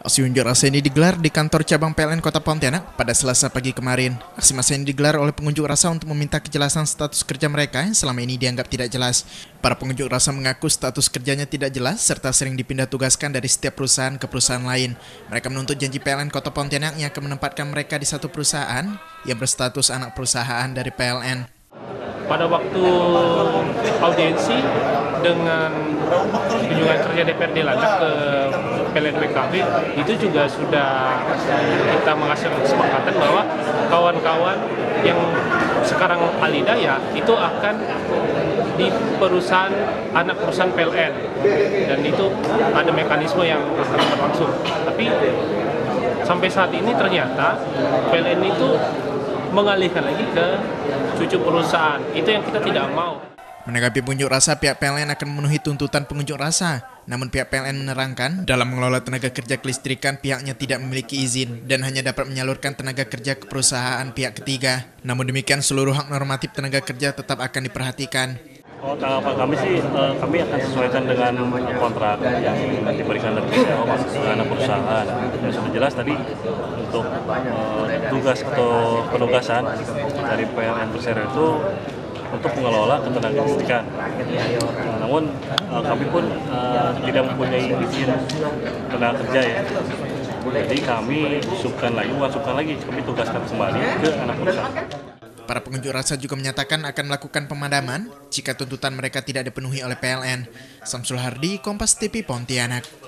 Aksi unjuk rasa ini digelar di kantor cabang PLN Kota Pontianak pada Selasa pagi kemarin. Aksi massa ini digelar oleh pengunjuk rasa untuk meminta kejelasan status kerja mereka yang selama ini dianggap tidak jelas. Para pengunjuk rasa mengaku status kerjanya tidak jelas serta sering dipindah tugaskan dari setiap perusahaan ke perusahaan lain. Mereka menuntut janji PLN Kota Pontianak yang akan menempatkan mereka di satu perusahaan yang berstatus anak perusahaan dari PLN. Pada waktu audiensi dengan kunjungan kerja DPRD Landak ke PLN WKB, itu juga sudah kita menghasilkan kesepakatan bahwa kawan-kawan yang sekarang Alida ya itu akan di perusahaan anak perusahaan PLN, dan itu ada mekanisme yang akan berlangsung. Tapi sampai saat ini ternyata PLN itu mengalihkan lagi ke cucu perusahaan. Itu yang kita tidak mau. Menanggapi pengunjuk rasa, pihak PLN akan memenuhi tuntutan pengunjuk rasa. Namun pihak PLN menerangkan, dalam mengelola tenaga kerja kelistrikan pihaknya tidak memiliki izin dan hanya dapat menyalurkan tenaga kerja ke perusahaan pihak ketiga. Namun demikian, seluruh hak normatif tenaga kerja tetap akan diperhatikan. Tanggapan kami sih, kami akan sesuaikan dengan kontrak yang diberikan dari anak perusahaan. Ya, sudah jelas tadi untuk tugas atau penugasan dari PLN Persero itu untuk mengelola ketenaga listrikan. Namun kami pun tidak mempunyai izin tenaga kerja ya. Jadi kami bukan lagi, kami tugaskan kembali ke anak perusahaan. Para pengunjuk rasa juga menyatakan akan melakukan pemadaman jika tuntutan mereka tidak dipenuhi oleh PLN. Samsul Hardi, Kompas TV, Pontianak.